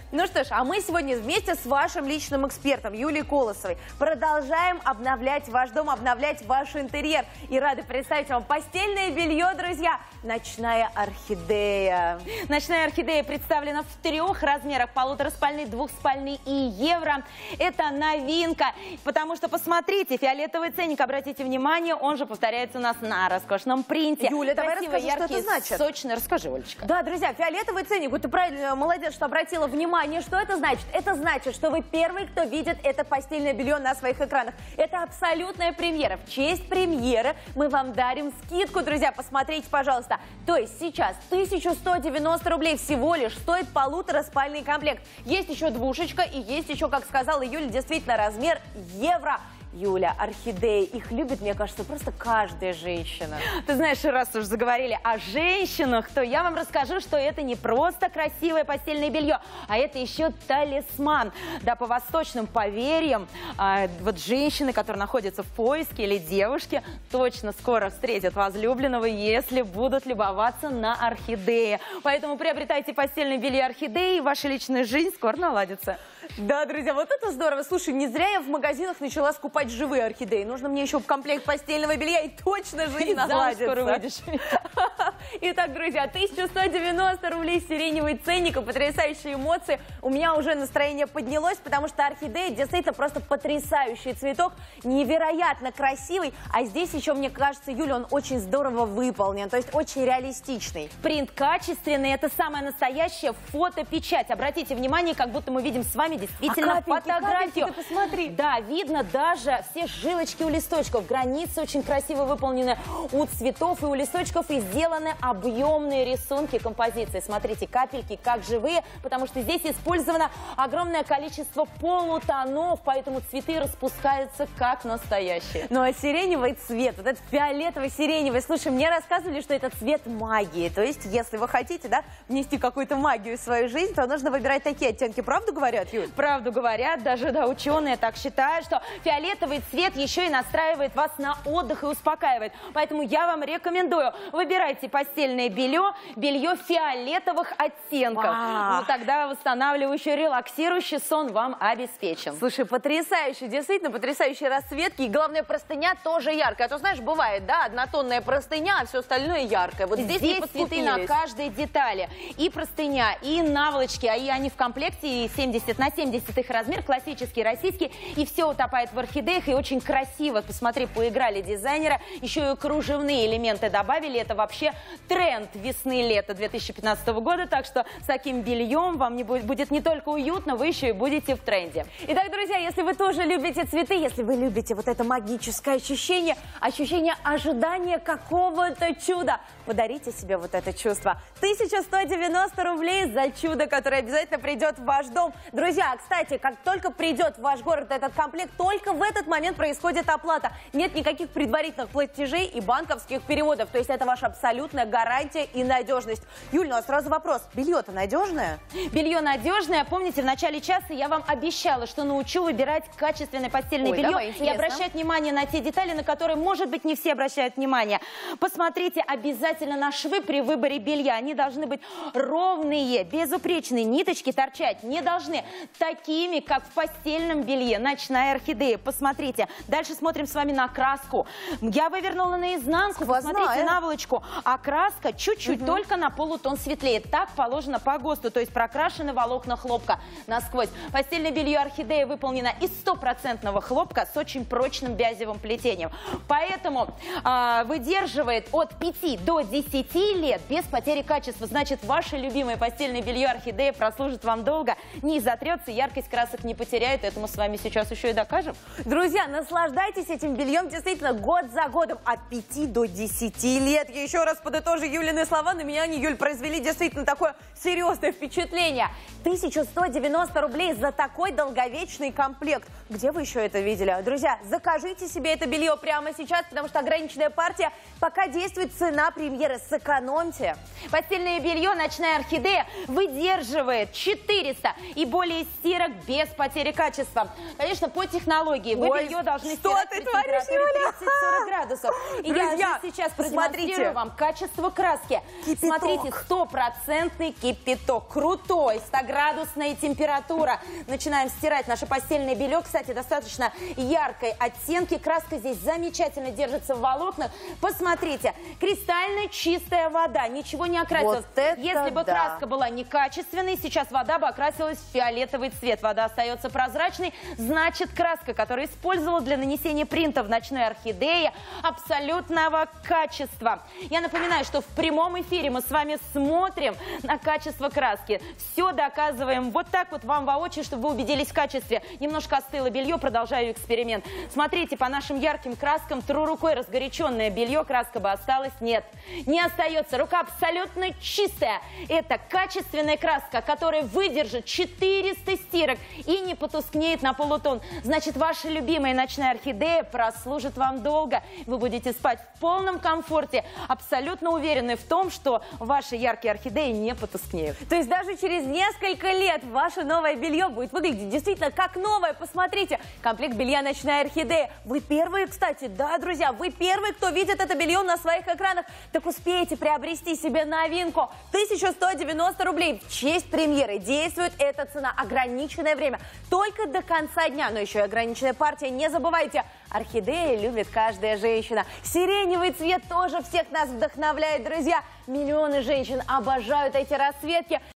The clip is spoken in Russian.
Ну что ж, а мы сегодня вместе с вашим личным экспертом Юлией Колосовой продолжаем обновлять ваш дом, обновлять ваш интерьер. И рады представить вам постельное белье, друзья, «Ночная орхидея». «Ночная орхидея» представлена в 3 размерах: полутораспальный, двухспальный и евро. Это новинка, потому что, посмотрите, фиолетовый ценник, обратите внимание, он же повторяется у нас на роскошном принте. Юля, давай расскажи, яркий, что это значит. Сочный, расскажи, Олечка. Да, друзья, фиолетовый ценник, вот ты правильно, молодец, что обратила внимание. Что это значит? Это значит, что вы первый, кто видит это постельное белье на своих экранах. Это абсолютная премьера. В честь премьеры мы вам дарим скидку, друзья, посмотрите, пожалуйста. То есть сейчас 1190 рублей всего лишь стоит полутораспальный комплект. Есть еще двушечка и есть еще, как сказала Юля, действительно размер евро. Юля, орхидеи, их любит, мне кажется, просто каждая женщина. Ты знаешь, раз уж заговорили о женщинах, то я вам расскажу, что это не просто красивое постельное белье, а это еще талисман. Да, по восточным поверьям, вот женщины, которые находятся в поиске, или девушки, точно скоро встретят возлюбленного, если будут любоваться на орхидеи. Поэтому приобретайте постельное белье орхидеи, и ваша личная жизнь скоро наладится. Да, друзья, вот это здорово. Слушай, не зря я в магазинах начала скупать живые орхидеи. Нужно мне еще комплект постельного белья, и точно жизнь наладится. Скоро выйдешь. Итак, друзья, 1190 рублей сиреневый ценник и потрясающие эмоции. У меня уже настроение поднялось, потому что орхидея действительно просто потрясающий цветок, невероятно красивый. А здесь еще, мне кажется, Юля, он очень здорово выполнен, то есть очень реалистичный. Принт качественный, это самая настоящая фотопечать. Обратите внимание, как будто мы видим с вами действительно фотографию. Ты посмотри. Да, видно даже все жилочки у листочков. Границы очень красиво выполнены у цветов, и у листочков и сделаны объемные рисунки композиции. Смотрите, капельки как живые, потому что здесь использовано огромное количество полутонов, поэтому цветы распускаются как настоящие. Ну а сиреневый цвет, вот этот фиолетово-сиреневый, слушай, мне рассказывали, что это цвет магии. То есть, если вы хотите, да, внести какую-то магию в свою жизнь, то нужно выбирать такие оттенки. Правду говорят, Юль? Правду говорят, даже да, ученые так считают, что фиолетовый цвет еще и настраивает вас на отдых и успокаивает. Поэтому я вам рекомендую, выбирайте постельное белье, белье фиолетовых оттенков. Ну, тогда восстанавливающий, релаксирующий сон вам обеспечен. Слушай, потрясающе, действительно потрясающие расцветки. И главное, простыня тоже яркая. А то, знаешь, бывает, да, однотонная простыня, а все остальное яркое. Вот здесь цветы на каждой детали. И простыня, и наволочки, а и они в комплекте, и 70 на 70 их размер, классический, российский. И все утопает в орхидеях, и очень красиво. Посмотри, поиграли дизайнеры, еще и кружевные элементы добавили. Это вообще тренд весны-лета 2015 года. Так что с таким бельем вам будет не только уютно, вы еще и будете в тренде. Итак, друзья, если вы тоже любите цветы, если вы любите вот это магическое ощущение, ощущение ожидания какого-то чуда, подарите себе вот это чувство. 1190 рублей за чудо, которое обязательно придет в ваш дом. Друзья, кстати, как только придет в ваш город этот комплект, только в этот момент происходит оплата. Нет никаких предварительных платежей и банковских переводов. То есть это ваша абсолютная гарантия и надежность. Юль, ну а сразу вопрос. Белье-то надежное? Белье надежное. Помните, в начале часа я вам обещала, что научу выбирать качественное постельное белье и обращать внимание на те детали, на которые, может быть, не все обращают внимание. Посмотрите обязательно на швы при выборе белья. Они должны быть ровные, безупречные. Ниточки торчать не должны. Такими, как в постельном белье «Ночная орхидея». Посмотрите. Дальше смотрим с вами на краску. Я вывернула наизнанку. Посмотрите наволочку. А краска чуть-чуть, только на полутон светлее. Так положено по ГОСТу, то есть прокрашены волокна хлопка насквозь. Постельное белье «Орхидея» выполнено из 100% хлопка с очень прочным бязевым плетением. Поэтому выдерживает от 5 до 10 лет без потери качества. Значит, ваше любимое постельное белье «Орхидея» прослужит вам долго, не затрется, яркость красок не потеряет. Это мы с вами сейчас еще и докажем. Друзья, наслаждайтесь этим бельем действительно год за годом от 5 до 10 лет. Я еще раз подытожу Юлины слова. На меня они, Юль, произвели действительно такое серьезное впечатление. 1190 рублей за такой долговечный комплект. Где вы еще это видели? Друзья, закажите себе это белье прямо сейчас, потому что ограниченная партия. Пока действует цена премьеры. Сэкономьте. Постельное белье «Ночная орхидея» выдерживает 400 и более стирок без потери качества. Конечно, по технологии вы белье должны стирать при температуре 30-40 градусов. И Друзья, я уже сейчас продемонстрирую вам качество краски. Кипяток. Смотрите, стопроцентный кипяток. Крутой, 100-градусная температура. Начинаем стирать наше постельное белье. Кстати, достаточно яркой оттенки. Краска здесь замечательно держится в волокнах. Посмотрите, кристально чистая вода, ничего не окрасилось. Вот Если бы краска была некачественной, сейчас вода бы окрасилась в фиолетовый цвет. Вода остается прозрачной, значит, краска, которую использовала для нанесения принта в ночной орхидее, абсолютного качества. Я напоминаю, что в прямом эфире мы с вами смотрим на качество краски. Все доказываем вот так вот вам воочию, чтобы вы убедились в качестве. Немножко остыло белье, продолжаю эксперимент. Смотрите, по нашим ярким краскам, тру рукой разгоряченное белье, краска бы осталась. Нет, не остается. Рука абсолютно чистая. Это качественная краска, которая выдержит 400 стирок и не потускнеет на полутон. Значит, ваша любимая ночная орхидея прослужит вам долго. Вы будете спать в полном комфорте, абсолютно уверены в том, что ваши яркие орхидеи не потускнеют. То есть даже через несколько лет ваше новое белье будет выглядеть действительно как новое. Посмотрите, комплект белья «Ночная орхидея». Вы первые, кстати, да, друзья, вы первые, кто видит это белье на своих экранах. Так успейте приобрести себе новинку. 1190 рублей. В честь премьеры действует эта цена. Ограниченное время. Только до конца дня. Но еще и ограниченная партия. Не забывайте, орхидеи любит каждая женщина. Сиреневый цвет тоже всех нас вдохновляет, друзья. Миллионы женщин обожают эти расцветки.